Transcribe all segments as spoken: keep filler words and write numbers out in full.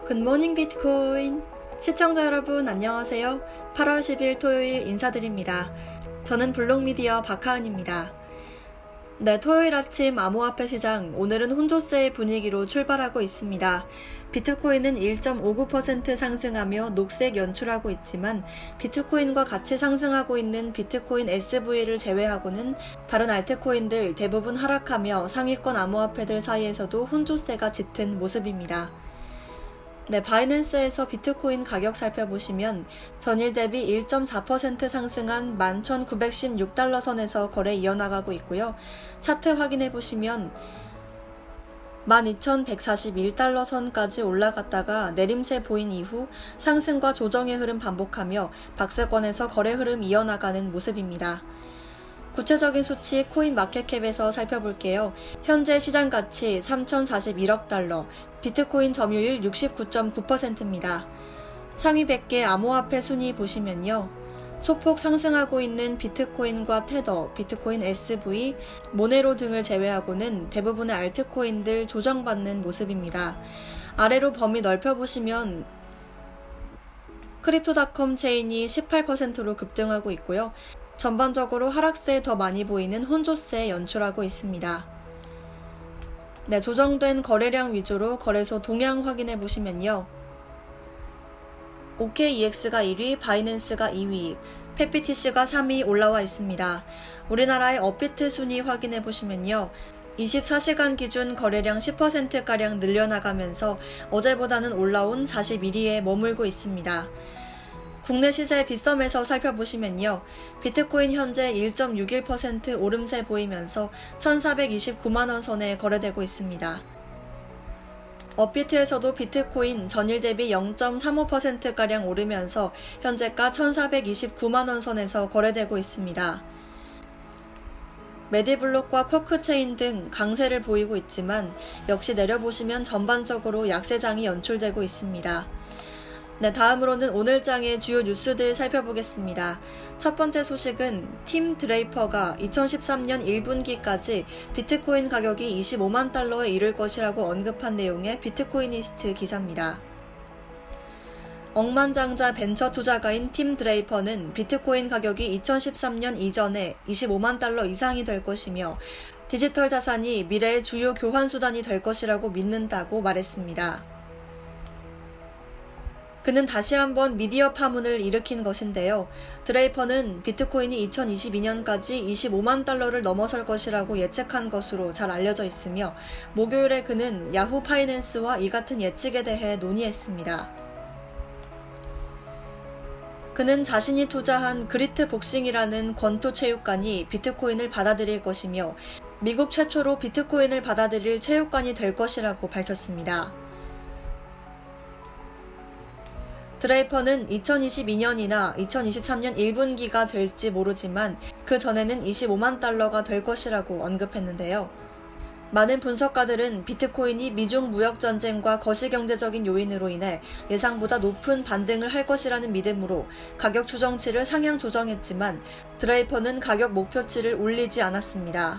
굿모닝 비트코인! 시청자 여러분 안녕하세요. 팔월 십일 토요일 인사드립니다. 저는 블록미디어 박하은입니다. 네, 토요일 아침 암호화폐 시장, 오늘은 혼조세의 분위기로 출발하고 있습니다. 비트코인은 일 점 오구 퍼센트 상승하며 녹색 연출하고 있지만 비트코인과 같이 상승하고 있는 비트코인 에스브이를 제외하고는 다른 알트코인들 대부분 하락하며 상위권 암호화폐들 사이에서도 혼조세가 짙은 모습입니다. 네, 바이낸스에서 비트코인 가격 살펴보시면 전일 대비 일 점 사 퍼센트 상승한 만 천구백십육 달러 선에서 거래 이어나가고 있고요. 차트 확인해보시면 만 이천백사십일 달러 선까지 올라갔다가 내림세 보인 이후 상승과 조정의 흐름 반복하며 박스권에서 거래 흐름 이어나가는 모습입니다. 구체적인 수치 코인 마켓캡에서 살펴볼게요. 현재 시장 가치 삼천사십일억 달러, 비트코인 점유율 육십구 점 구 퍼센트입니다. 상위 백 개 암호화폐 순위 보시면요. 소폭 상승하고 있는 비트코인과 테더, 비트코인 에스브이, 모네로 등을 제외하고는 대부분의 알트코인들 조정받는 모습입니다. 아래로 범위 넓혀보시면 크립토닷컴 체인이 십팔 퍼센트로 급등하고 있고요. 전반적으로 하락세에 더 많이 보이는 혼조세 연출하고 있습니다. 네, 조정된 거래량 위주로 거래소 동향 확인해 보시면요. 오케이이엑스가 일 위, 바이낸스가 이 위, 펫비티씨가 삼 위 올라와 있습니다. 우리나라의 업비트 순위 확인해 보시면요. 이십사 시간 기준 거래량 십 퍼센트가량 늘려나가면서 어제보다는 올라온 사십일 위에 머물고 있습니다. 국내 시세 빗썸에서 살펴보시면요. 비트코인 현재 일 점 육일 퍼센트 오름세 보이면서 천사백이십구만 원 선에 거래되고 있습니다. 업비트에서도 비트코인 전일 대비 영 점 삼오 퍼센트가량 오르면서 현재가 천사백이십구만 원 선에서 거래되고 있습니다. 메디블록과 쿼크체인 등 강세를 보이고 있지만 역시 내려보시면 전반적으로 약세장이 연출되고 있습니다. 네, 다음으로는 오늘장의 주요 뉴스들 살펴보겠습니다. 첫 번째 소식은 팀 드레이퍼가 이천십삼 년 일 분기까지 비트코인 가격이 이십오만 달러에 이를 것이라고 언급한 내용의 비트코이니스트 기사입니다. 억만장자 벤처 투자가인 팀 드레이퍼는 비트코인 가격이 이천십삼 년 이전에 이십오만 달러 이상이 될 것이며 디지털 자산이 미래의 주요 교환 수단이 될 것이라고 믿는다고 말했습니다. 그는 다시 한번 미디어 파문을 일으킨 것인데요. 드레이퍼는 비트코인이 이천이십이 년까지 이십오만 달러를 넘어설 것이라고 예측한 것으로 잘 알려져 있으며 목요일에 그는 야후 파이낸스와 이 같은 예측에 대해 논의했습니다. 그는 자신이 투자한 그리트 복싱이라는 권투 체육관이 비트코인을 받아들일 것이며 미국 최초로 비트코인을 받아들일 체육관이 될 것이라고 밝혔습니다. 드레이퍼는 이천이십이 년이나 이천이십삼 년 일 분기가 될지 모르지만 그 전에는 이십오만 달러가 될 것이라고 언급했는데요. 많은 분석가들은 비트코인이 미중 무역전쟁과 거시경제적인 요인으로 인해 예상보다 높은 반등을 할 것이라는 믿음으로 가격 추정치를 상향 조정했지만 드레이퍼는 가격 목표치를 올리지 않았습니다.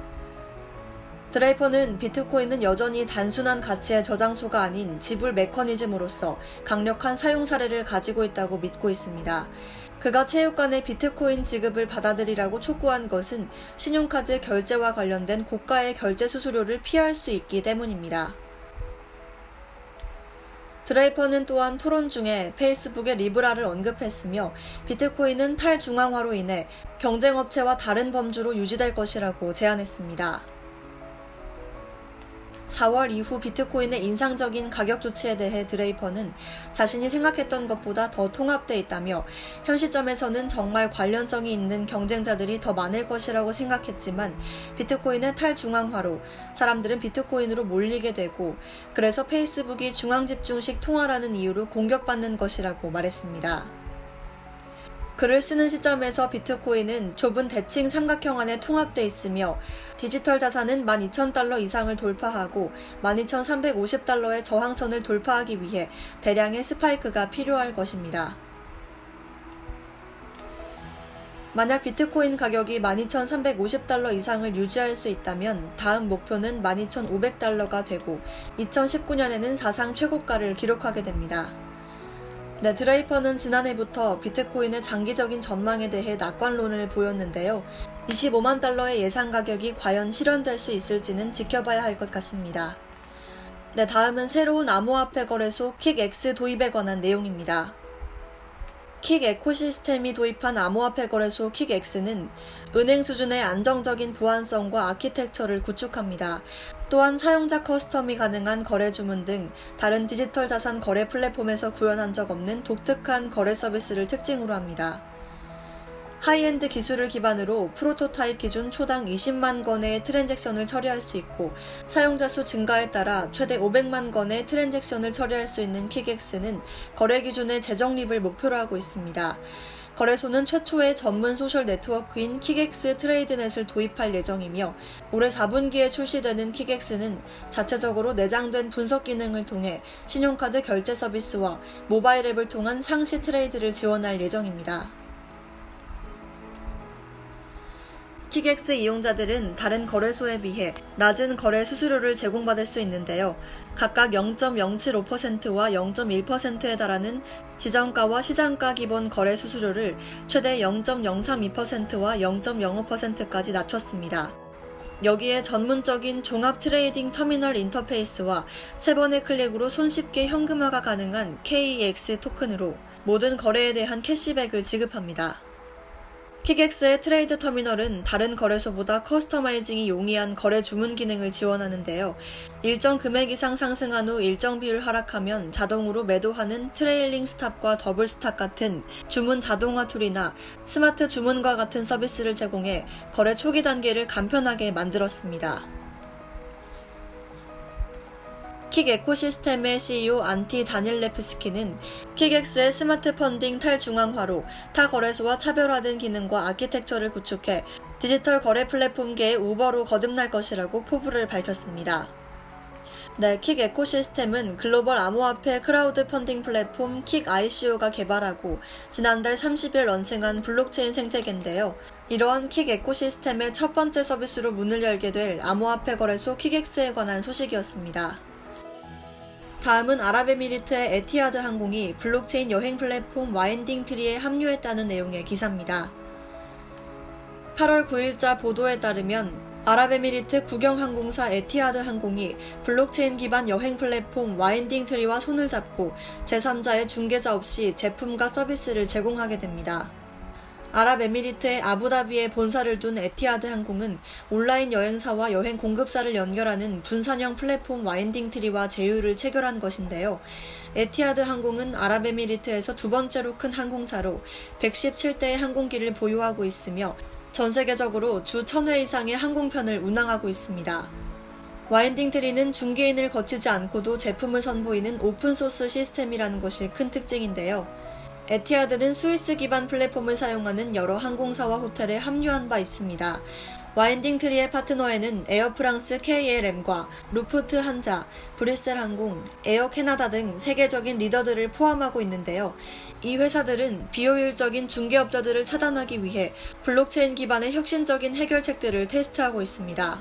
드레이퍼는 비트코인은 여전히 단순한 가치의 저장소가 아닌 지불 메커니즘으로서 강력한 사용 사례를 가지고 있다고 믿고 있습니다. 그가 체육관의 비트코인 지급을 받아들이라고 촉구한 것은 신용카드 결제와 관련된 고가의 결제 수수료를 피할 수 있기 때문입니다. 드레이퍼는 또한 토론 중에 페이스북의 리브라를 언급했으며 비트코인은 탈중앙화로 인해 경쟁업체와 다른 범주로 유지될 것이라고 제안했습니다. 사월 이후 비트코인의 인상적인 가격 조치에 대해 드레이퍼는 자신이 생각했던 것보다 더 통합돼 있다며 현 시점에서는 정말 관련성이 있는 경쟁자들이 더 많을 것이라고 생각했지만 비트코인의 탈중앙화로 사람들은 비트코인으로 몰리게 되고 그래서 페이스북이 중앙집중식 통화라는 이유로 공격받는 것이라고 말했습니다. 글을 쓰는 시점에서 비트코인은 좁은 대칭 삼각형 안에 통합돼 있으며 디지털 자산은 만 이천 달러 이상을 돌파하고 만 이천삼백오십 달러의 저항선을 돌파하기 위해 대량의 스파이크가 필요할 것입니다. 만약 비트코인 가격이 만 이천삼백오십 달러 이상을 유지할 수 있다면 다음 목표는 만 이천오백 달러가 되고 이천십구 년에는 사상 최고가를 기록하게 됩니다. 네, 드레이퍼는 지난해부터 비트코인의 장기적인 전망에 대해 낙관론을 보였는데요. 이십오만 달러의 예상 가격이 과연 실현될 수 있을지는 지켜봐야 할 것 같습니다. 네, 다음은 새로운 암호화폐 거래소 킥엑스 도입에 관한 내용입니다. 킥 에코시스템이 도입한 암호화폐 거래소 킥엑스는 은행 수준의 안정적인 보안성과 아키텍처를 구축합니다. 또한 사용자 커스텀이 가능한 거래 주문 등 다른 디지털 자산 거래 플랫폼에서 구현한 적 없는 독특한 거래 서비스를 특징으로 합니다. 하이엔드 기술을 기반으로 프로토타입 기준 초당 이십만 건의 트랜잭션을 처리할 수 있고 사용자 수 증가에 따라 최대 오백만 건의 트랜잭션을 처리할 수 있는 킥엑스는 거래 기준의 재정립을 목표로 하고 있습니다. 거래소는 최초의 전문 소셜 네트워크인 킥엑스 트레이드넷을 도입할 예정이며 올해 사 분기에 출시되는 킥엑스는 자체적으로 내장된 분석 기능을 통해 신용카드 결제 서비스와 모바일 앱을 통한 상시 트레이드를 지원할 예정입니다. 킥엑스 이용자들은 다른 거래소에 비해 낮은 거래 수수료를 제공받을 수 있는데요. 각각 영 점 영칠오 퍼센트와 영 점 일 퍼센트에 달하는 지정가와 시장가 기본 거래 수수료를 최대 영 점 영삼이 퍼센트와 영 점 영오 퍼센트까지 낮췄습니다. 여기에 전문적인 종합 트레이딩 터미널 인터페이스와 세 번의 클릭으로 손쉽게 현금화가 가능한 케이이엑스 토큰으로 모든 거래에 대한 캐시백을 지급합니다. 킥엑스의 트레이드 터미널은 다른 거래소보다 커스터마이징이 용이한 거래 주문 기능을 지원하는데요. 일정 금액 이상 상승한 후 일정 비율 하락하면 자동으로 매도하는 트레일링 스탑과 더블 스탑 같은 주문 자동화 툴이나 스마트 주문과 같은 서비스를 제공해 거래 초기 단계를 간편하게 만들었습니다. 킥 에코시스템의 씨이오 안티 다닐레프스키는 킥엑스의 스마트 펀딩 탈중앙화로 타 거래소와 차별화된 기능과 아키텍처를 구축해 디지털 거래 플랫폼계의 우버로 거듭날 것이라고 포부를 밝혔습니다. 네, 킥 에코시스템은 글로벌 암호화폐 크라우드 펀딩 플랫폼 킥 아이씨오가 개발하고 지난달 삼십일 런칭한 블록체인 생태계인데요. 이러한 킥 에코시스템의 첫 번째 서비스로 문을 열게 될 암호화폐 거래소 킥엑스에 관한 소식이었습니다. 다음은 아랍에미리트의 에티하드 항공이 블록체인 여행 플랫폼 와인딩 트리에 합류했다는 내용의 기사입니다. 팔월 구일자 보도에 따르면 아랍에미리트 국영항공사 에티하드 항공이 블록체인 기반 여행 플랫폼 와인딩 트리와 손을 잡고 제삼자의 중개자 없이 제품과 서비스를 제공하게 됩니다. 아랍에미리트의 아부다비에 본사를 둔 에티하드 항공은 온라인 여행사와 여행 공급사를 연결하는 분산형 플랫폼 와인딩 트리와 제휴를 체결한 것인데요. 에티하드 항공은 아랍에미리트에서 두 번째로 큰 항공사로 백십칠 대의 항공기를 보유하고 있으며 전 세계적으로 주 천 회 이상의 항공편을 운항하고 있습니다. 와인딩 트리는 중개인을 거치지 않고도 제품을 선보이는 오픈소스 시스템이라는 것이 큰 특징인데요. 에티하드는 스위스 기반 플랫폼을 사용하는 여러 항공사와 호텔에 합류한 바 있습니다. 와인딩 트리의 파트너에는 에어프랑스 케이엘엠과 루프트 한자, 브뤼셀 항공, 에어 캐나다 등 세계적인 리더들을 포함하고 있는데요. 이 회사들은 비효율적인 중개업자들을 차단하기 위해 블록체인 기반의 혁신적인 해결책들을 테스트하고 있습니다.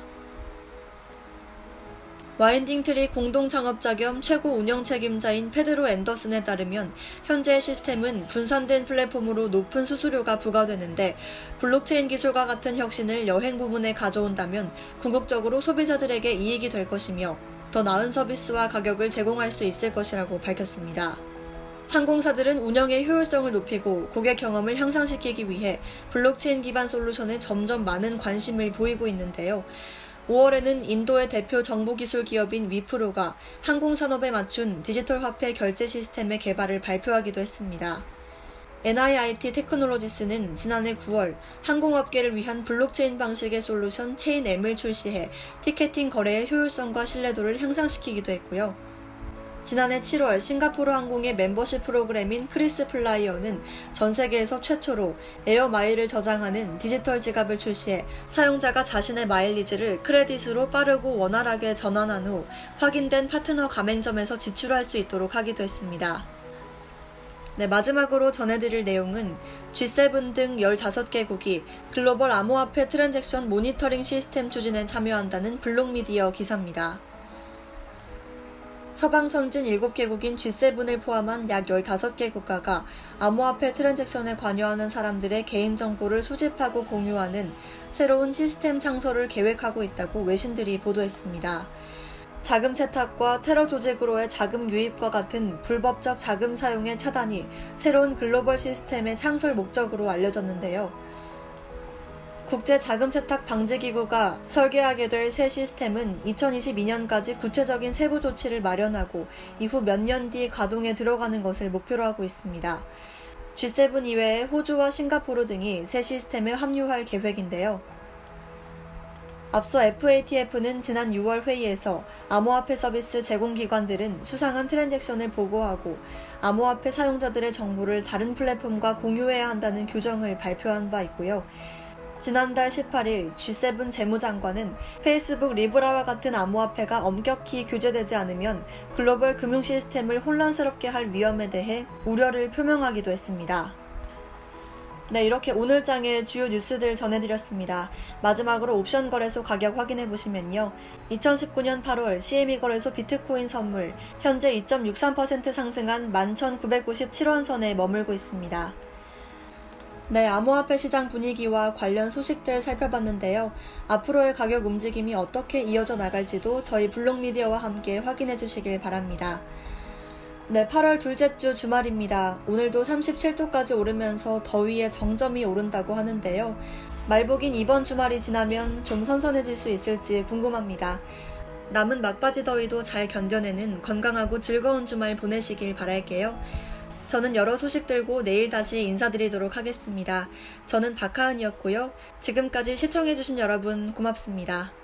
와인딩 트리 공동 창업자 겸 최고 운영 책임자인 페드로 앤더슨에 따르면 현재의 시스템은 분산된 플랫폼으로 높은 수수료가 부과되는데 블록체인 기술과 같은 혁신을 여행 부문에 가져온다면 궁극적으로 소비자들에게 이익이 될 것이며 더 나은 서비스와 가격을 제공할 수 있을 것이라고 밝혔습니다. 항공사들은 운영의 효율성을 높이고 고객 경험을 향상시키기 위해 블록체인 기반 솔루션에 점점 많은 관심을 보이고 있는데요. 오월에는 인도의 대표 정보기술 기업인 위프로가 항공산업에 맞춘 디지털 화폐 결제 시스템의 개발을 발표하기도 했습니다. 엔아이아이티 테크놀로지스는 지난해 구월 항공업계를 위한 블록체인 방식의 솔루션 체인엠을 출시해 티켓팅 거래의 효율성과 신뢰도를 향상시키기도 했고요. 지난해 칠월 싱가포르 항공의 멤버십 프로그램인 크리스플라이어는 전 세계에서 최초로 에어마일을 저장하는 디지털 지갑을 출시해 사용자가 자신의 마일리지를 크레딧으로 빠르고 원활하게 전환한 후 확인된 파트너 가맹점에서 지출할 수 있도록 하기도 했습니다. 네, 마지막으로 전해드릴 내용은 지 세븐 등 열다섯 개국이 글로벌 암호화폐 트랜잭션 모니터링 시스템 추진에 참여한다는 블록미디어 기사입니다. 서방 선진 일곱 개국인 지 세븐을 포함한 약 열다섯 개 국가가 암호화폐 트랜잭션에 관여하는 사람들의 개인정보를 수집하고 공유하는 새로운 시스템 창설을 계획하고 있다고 외신들이 보도했습니다. 자금 세탁과 테러 조직으로의 자금 유입과 같은 불법적 자금 사용의 차단이 새로운 글로벌 시스템의 창설 목적으로 알려졌는데요. 국제자금세탁방지기구가 설계하게 될 새 시스템은 이천이십이 년까지 구체적인 세부 조치를 마련하고 이후 몇 년 뒤 가동에 들어가는 것을 목표로 하고 있습니다. 지 세븐 이외에 호주와 싱가포르 등이 새 시스템에 합류할 계획인데요. 앞서 에프 에이 티 에프는 지난 유월 회의에서 암호화폐 서비스 제공기관들은 수상한 트랜잭션을 보고하고 암호화폐 사용자들의 정보를 다른 플랫폼과 공유해야 한다는 규정을 발표한 바 있고요. 지난달 십팔 일 지 세븐 재무장관은 페이스북 리브라와 같은 암호화폐가 엄격히 규제되지 않으면 글로벌 금융 시스템을 혼란스럽게 할 위험에 대해 우려를 표명하기도 했습니다. 네, 이렇게 오늘 장의 주요 뉴스들 전해드렸습니다. 마지막으로 옵션 거래소 가격 확인해보시면요. 이천십구 년 팔월 씨엠이 거래소 비트코인 선물 현재 이 점 육삼 퍼센트 상승한 만 천구백오십칠 원 선에 머물고 있습니다. 네, 암호화폐 시장 분위기와 관련 소식들 살펴봤는데요. 앞으로의 가격 움직임이 어떻게 이어져 나갈지도 저희 블록미디어와 함께 확인해 주시길 바랍니다. 네, 팔월 둘째 주 주말입니다. 오늘도 삼십칠 도까지 오르면서 더위에 정점이 오른다고 하는데요. 말복인 이번 주말이 지나면 좀 선선해질 수 있을지 궁금합니다. 남은 막바지 더위도 잘 견뎌내는 건강하고 즐거운 주말 보내시길 바랄게요. 저는 여러 소식 들고 내일 다시 인사드리도록 하겠습니다. 저는 박하은이었고요. 지금까지 시청해주신 여러분 고맙습니다.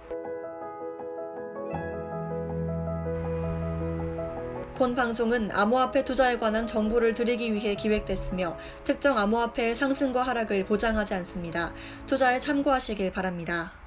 본 방송은 암호화폐 투자에 관한 정보를 드리기 위해 기획됐으며 특정 암호화폐의 상승과 하락을 보장하지 않습니다. 투자에 참고하시길 바랍니다.